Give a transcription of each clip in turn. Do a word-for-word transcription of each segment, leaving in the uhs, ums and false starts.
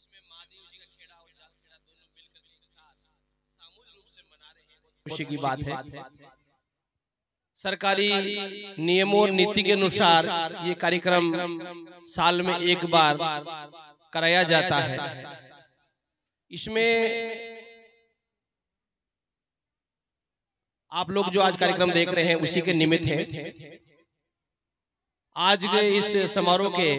खुशी की बात है। सरकारी नियमों और नीति के अनुसार ये कार्यक्रम साल में एक बार कराया जाता है। इसमें आप लोग जो आज कार्यक्रम देख रहे हैं उसी के निमित्त है। आज के इस समारोह के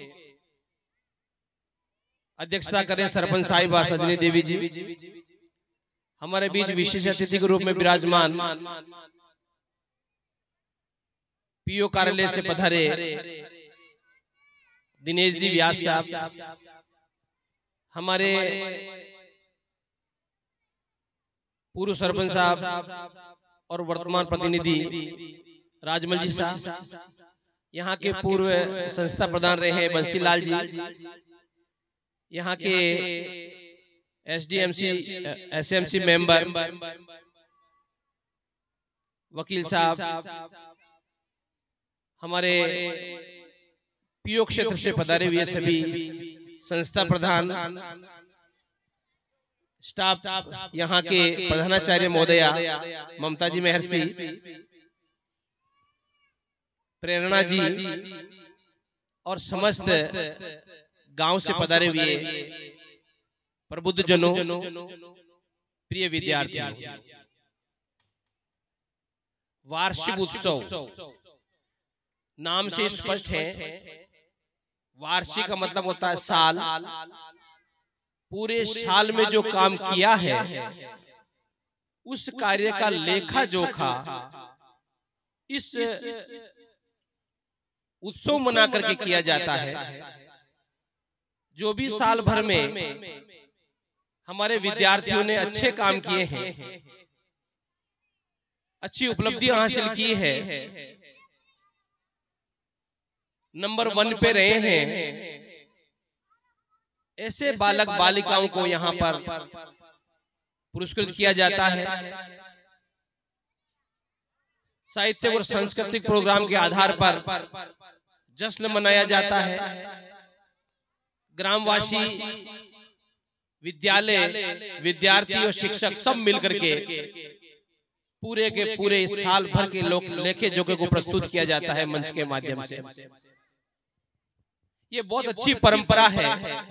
अध्यक्षता करें सरपंच साहिबा सजनी देवी जी। हमारे बीच विशेष अतिथि के रूप में विराजमान पीओ कार्यालय से पधारे दिनेश जी व्यास साहब, हमारे पूर्व सरपंच साहब और वर्तमान प्रतिनिधि राजमल जी साहब, यहाँ के पूर्व संस्था प्रधान रहे हैं बंसीलाल जी, यहाँ के एसडीएमसी एसएमसी मेंबर वकील साहब, हमारे पीओ क्षेत्र से पधारे हुए सभी संस्था प्रधान, स्टाफ, यहाँ के प्रधानाचार्य महोदया ममता जी महर्षि, प्रेरणा जी और समस्त गांव से पधारे हुए प्रबुद्ध जनों, प्रिय विद्यार्थियों, वार्षिक उत्सव नाम से स्पष्ट है। वार्षिक का मतलब होता है साल। पूरे साल में जो काम किया है उस कार्य का लेखा जोखा इस उत्सव मना करके किया जाता है। जो भी साल भर में हमारे विद्यार्थियों ने अच्छे काम किए हैं, अच्छी उपलब्धियां हासिल की है, नंबर वन पे रहे हैं, ऐसे बालक बालिकाओं को यहाँ पर पुरस्कृत किया जाता है। साहित्य और सांस्कृतिक प्रोग्राम के आधार पर जश्न मनाया जाता है। ग्रामवासी, विद्यालय, विद्यार्थी और शिक्षक सब मिलकर के पूरे के पूरे साल भर के लोक लेखे जोखे को प्रस्तुत किया जाता है मंच के माध्यम से। ये बहुत अच्छी परंपरा है।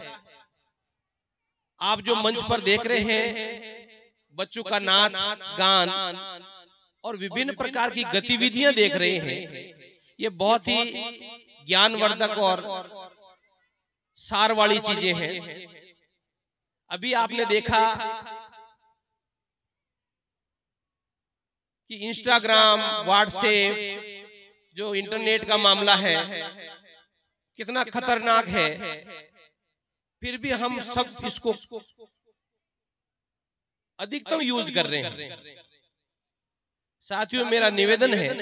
आप जो मंच पर देख रहे हैं, बच्चों का नाच गान और विभिन्न प्रकार की गतिविधियां देख रहे हैं, ये बहुत ही ज्ञानवर्धक और सार वाली चीजें हैं। अभी आपने देखा कि इंस्टाग्राम, व्हाट्सएप जो इंटरनेट का मामला है कितना खतरनाक है, फिर भी हम सब इसको अधिकतम यूज कर रहे हैं। साथियों, मेरा निवेदन है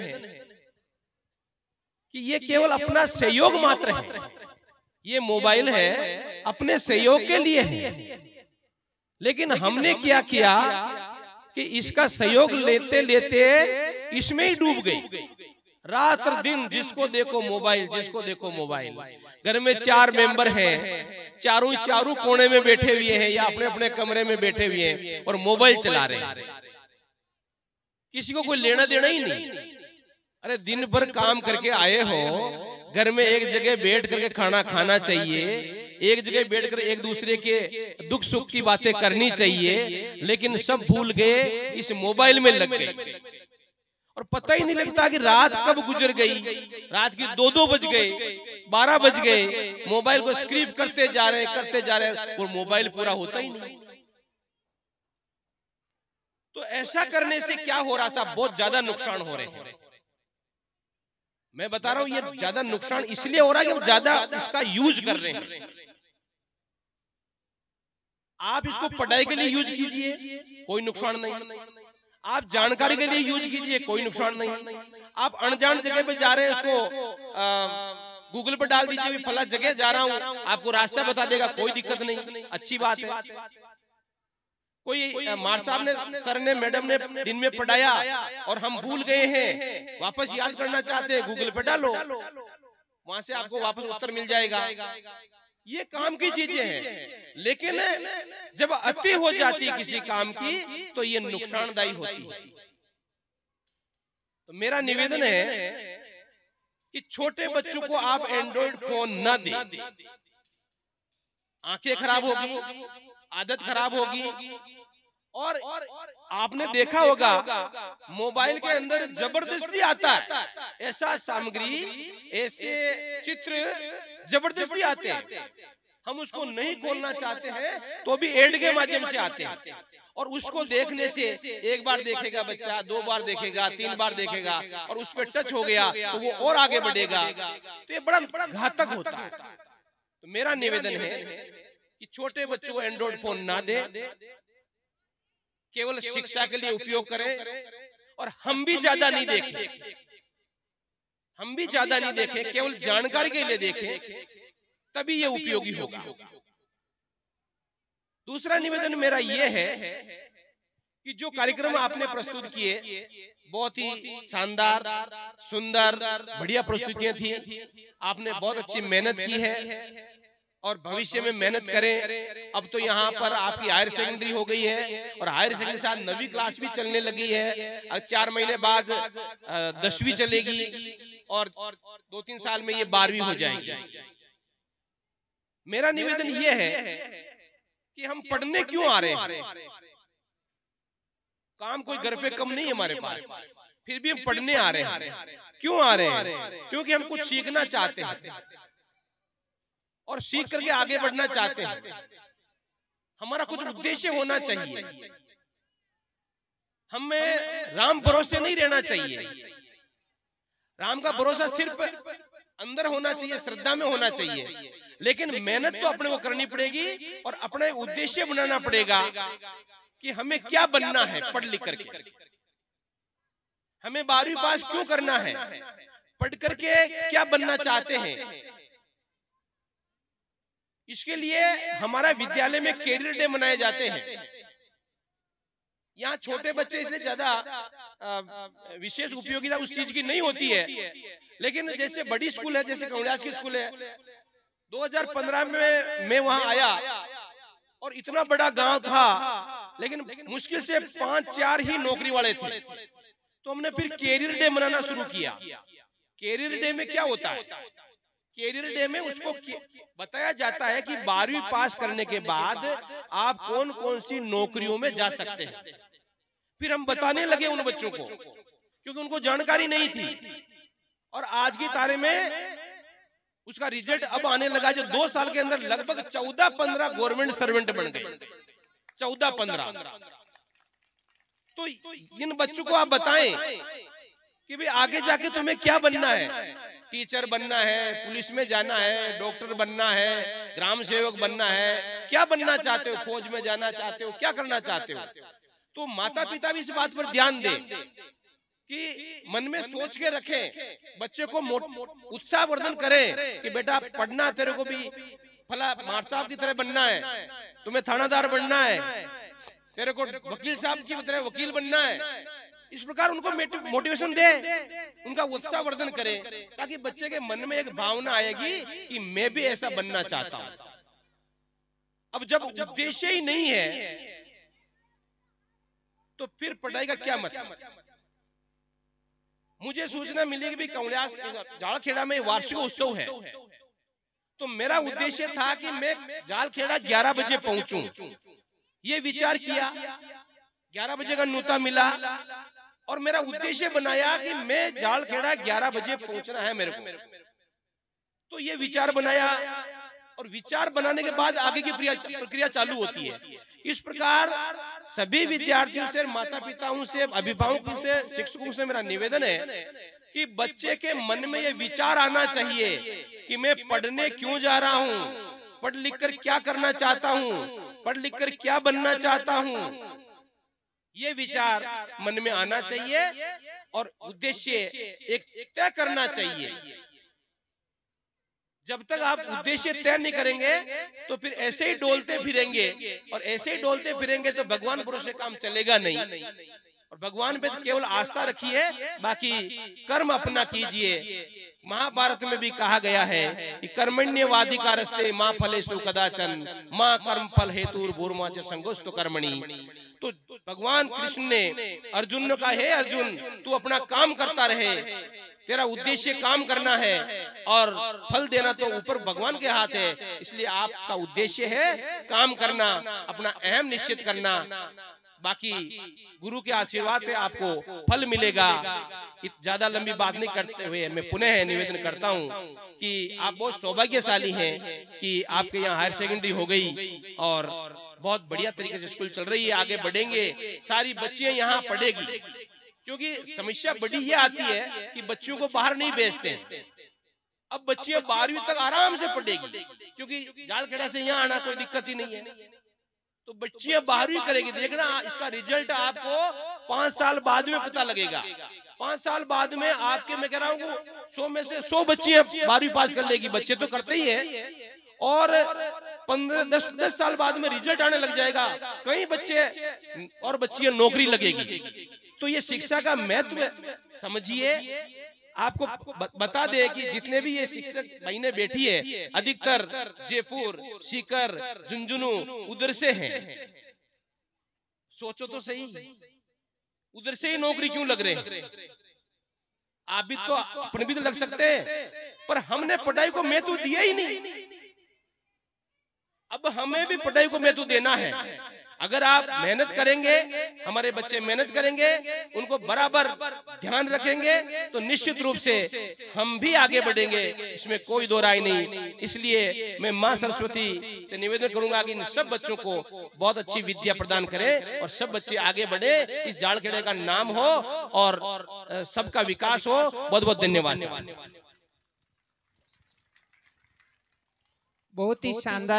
कि ये केवल अपना सहयोग मात्र है। ये मोबाइल है अपने सहयोग के लिए है, लेकिन हमने क्या किया कि इसका सहयोग लेते लेते इसमें ही डूब गई। रात और दिन जिसको देखो मोबाइल, जिसको देखो मोबाइल। घर में चार मेंबर हैं, चारों चारों कोने में बैठे हुए हैं या अपने अपने कमरे में बैठे हुए हैं और मोबाइल चला रहे हैं। किसी को कोई लेना देना ही नहीं। अरे दिन भर काम करके आए हो, घर में एक जगह बैठ करके खाना खाना चाहिए, एक जगह बैठकर एक दूसरे के दुख सुख की बातें करनी चाहिए, लेकिन सब भूल गए, इस मोबाइल में लग गए और पता ही नहीं लगता कि रात कब गुजर गई। रात की दो दो बज गए, बारह बज गए, मोबाइल को स्क्रीप करते जा रहे करते जा रहे और मोबाइल पूरा होता ही नहीं। तो ऐसा करने से क्या हो रहा था, बहुत ज्यादा नुकसान हो रहे हैं। मैं बता रहा हूं, ये ज्यादा नुकसान इसलिए हो रहा है कि ज्यादा इसका यूज कर रहे हैं। आप इसको पढ़ाई के लिए यूज कीजिए, कोई नुकसान नहीं। आप जानकारी के लिए यूज कीजिए, कोई नुकसान नहीं। आप अनजान जगह पे जा रहे हैं, उसको आ, गूगल पर डाल दीजिए, फला जगह जा रहा हूं, आपको रास्ता बता देगा, कोई दिक्कत नहीं, अच्छी बात है। कोई मार साहब ने, सर ने, मैडम ने दिन में पढ़ाया और हम भूल गए हैं, वापस याद करना चाहते हैं, गूगल पे डालो, वहां से आपको वापस उत्तर मिल जाएगा। ये काम की चीजें हैं। लेकिन जब अति हो जाती है किसी काम की तो ये नुकसानदायी होती है। तो मेरा निवेदन है कि छोटे बच्चों को आप एंड्रॉइड फोन न दें। आंखें खराब होगी, आदत खराब होगी। और आपने देखा होगा मोबाइल के अंदर जबरदस्ती आता है, ऐसा सामग्री, ऐसे चित्र जबरदस्ती आते हैं, हम उसको नहीं खोलना चाहते हैं तो भी एड के माध्यम से आते हैं। और उसको देखने से एक बार देखेगा बच्चा, दो बार देखेगा, तीन बार देखेगा और उस पर टच हो गया तो वो और आगे बढ़ेगा, तो ये बड़ा घातक होता है। तो मेरा निवेदन है कि छोटे बच्चों को एंड्रॉइड फोन ना दे, केवल शिक्षा के लिए उपयोग करें। और हम भी ज्यादा नहीं देखें, हम भी ज्यादा नहीं देखें, केवल जानकारी के लिए देखें, तभी ये उपयोगी होगा। दूसरा निवेदन मेरा यह है कि जो कार्यक्रम आपने प्रस्तुत किए बहुत ही शानदार, सुंदर, बढ़िया प्रस्तुतियां थी। आपने बहुत अच्छी मेहनत की है और भविष्य में मेहनत करें। अब तो यहाँ पर आपकी हायर सेकेंडरी हो गई है और हायर सेकेंडरी के साथ नवी क्लास भी चलने लगी है। अब चार महीने बाद दसवीं चलेगी और दो तीन साल में ये बारहवीं हो जाएगी। मेरा निवेदन ये है कि हम पढ़ने क्यों आ रहे हैं? काम कोई घर पे कम नहीं है हमारे पास, फिर भी हम पढ़ने आ रहे हैं। क्यों आ रहे हैं? क्योंकि हम कुछ सीखना चाहते हैं और सीख करके आगे बढ़ना चाहते हैं। हमारा कुछ उद्देश्य होना चाहिए। हमें राम भरोसे नहीं रहना चाहिए। राम का भरोसा सिर्फ अंदर होना चाहिए, श्रद्धा में होना चाहिए, लेकिन मेहनत तो अपने को करनी पड़ेगी और अपने उद्देश्य बनाना पड़ेगा कि हमें क्या बनना है पढ़ लिख करके। हमें बारहवीं पास क्यों करना है, पढ़ करके क्या बनना चाहते हैं। इसके लिए हमारा विद्यालय में कैरियर डे मनाए जाते हैं। यहाँ छोटे बच्चे इसलिए ज्यादा विशेष उपयोगिता उस चीज की नहीं होती है, लेकिन जैसे बड़ी स्कूल है, जैसे कौड़ियास की स्कूल है, दो हज़ार पंद्रह में मैं वहां आया और इतना बड़ा गांव था, लेकिन मुश्किल से पांच चार ही नौकरी वाले थे। तो हमने फिर कैरियर डे मनाना शुरू किया। कैरियर डे में क्या होता है? कैरियर डे में उसको बताया जाता है कि बारहवीं पास करने के बाद आप कौन कौन सी नौकरियों में जा सकते हैं। फिर हम बताने लगे उन बच्चों को, क्योंकि उनको जानकारी नहीं थी। और आज की तारीख में उसका रिजल्ट अब आने लगा, जो दो साल के अंदर लगभग चौदह पंद्रह गवर्नमेंट सर्वेंट बन गए। चौदह पंद्रह। तो इन बच्चों को आप बताएं कि भाई आगे जाके तुम्हें क्या बनना है। टीचर बनना है, पुलिस में जाना है, डॉक्टर बनना है, ग्राम सेवक बनना है, क्या बनना चाहते हो, फौज में जाना चाहते हो, क्या करना चाहते हो। तो माता पिता भी इस बात पर ध्यान दें कि मन में सोच के रखें, बच्चे को उत्साहवर्धन करें कि बेटा पढ़ना, तेरे को भी फला मार साहब की तरह बनना है, तुम्हें थानादार बनना है, तेरे को वकील साहब की तरह वकील बनना है। इस प्रकार उनको मोटिवेशन दे, उनका उत्साहवर्धन करें, ताकि बच्चे के मन में एक भावना आएगी कि मैं भी ऐसा बनना चाहता हूं। अब जब उद्देश्य ही नहीं है तो फिर पढ़ाई का क्या मतलब। मुझे सूचना मिली कि भी कौड़ियास जालखेड़ा में वार्षिक उत्सव है, तो मेरा उद्देश्य था कि मैं जालखेड़ा ग्यारह बजे पहुंचूं। ये विचार किया, ग्यारह बजे का न्योता मिला और मेरा उद्देश्य बनाया कि मैं जालखेड़ा ग्यारह बजे पहुंचना है मेरे को। तो ये विचार बनाया और विचार बनाने के बाद आगे की प्रक्रिया चालू होती है। इस प्रकार सभी विद्यार्थियों से, माता पिताओं से, अभिभावकों से, शिक्षकों से मेरा निवेदन है कि बच्चे के मन में ये विचार आना चाहिए कि मैं पढ़ने क्यों जा रहा हूँ, पढ़ लिख कर क्या करना चाहता हूँ, पढ़ लिख कर क्या बनना चाहता हूँ। ये विचार मन में आना चाहिए और उद्देश्य एक तय करना चाहिए। जब तक आप उद्देश्य तय नहीं करेंगे तो फिर ऐसे ही डोलते फिरेंगे, और ऐसे ही डोलते फिरेंगे तो भगवान भरोसे काम चलेगा नहीं। और भगवान पे केवल आस्था रखिए, बाकी कर्म अपना कीजिए। महाभारत में भी कहा गया है कि कर्मण्यवादी का रस्ते माँ फलेषु कदाचन माँ कर्म फल हेतु भूर्मा च संगोस्तु कर्मणि। तो भगवान कृष्ण ने अर्जुन ने कहा, हे अर्जुन तू अपना काम करता रहे, तेरा उद्देश्य काम करना है और फल देना तो ऊपर भगवान के हाथ है, इसलिए आपका उद्देश्य है काम करना, अपना अहम निश्चित करना, बाकी गुरु के आशीर्वाद से आपको फल मिलेगा। ज्यादा लंबी बात नहीं करते हुए मैं पुनः निवेदन करता हूं कि आप बहुत सौभाग्यशाली हैं कि आपके यहाँ हायर सेकेंडरी हो गई और बहुत बढ़िया तरीके से स्कूल चल रही है, आगे बढ़ेंगे, सारी बच्चियां यहाँ पढ़ेगी। क्योंकि समस्या बड़ी ये आती है कि बच्चों को बाहर नहीं भेजते, अब बच्चियां बारहवीं तक आराम से पढ़ेगी क्योंकि जालखेड़ा से यहाँ आना कोई दिक्कत ही नहीं है, तो बच्चियां बारहवीं करेगी। देखना इसका रिजल्ट आपको पांच साल बाद में पता लगेगा। पांच साल बाद में आपके मैं कह रहा हूँ सौ में से सौ बच्चियां बारहवीं पास कर लेगी, बच्चे तो करते ही है, और पंद्रह दस दस साल बाद में रिजल्ट आने लग जाएगा, कई बच्चे और बच्चियां नौकरी लगेगी। तो ये शिक्षा का महत्व समझिए। आपको बता दे कि जितने भी ये शिक्षक बहनें बैठी है अधिकतर जयपुर, सीकर, झुंझुनू उधर से हैं। सोचो तो सही, उधर से ही नौकरी क्यों लग रहे हैं? आप भी तो अपने भी तो लग सकते हैं, पर हमने पढ़ाई को महत्व दिया ही नहीं। अब हमें भी पढ़ाई को महत्व देना है। अगर आप मेहनत करेंगे, हमारे बच्चे मेहनत करेंगे, उनको बराबर ध्यान रखेंगे, तो निश्चित रूप से हम भी आगे बढ़ेंगे, इसमें कोई दो राय नहीं। इसलिए मैं मां सरस्वती से निवेदन करूंगा कि इन सब बच्चों को बहुत अच्छी विद्या प्रदान करें और सब बच्चे आगे बढ़े, इस जालखेड़े का नाम हो और सबका विकास हो। बहुत बहुत धन्यवाद। बहुत ही शानदार।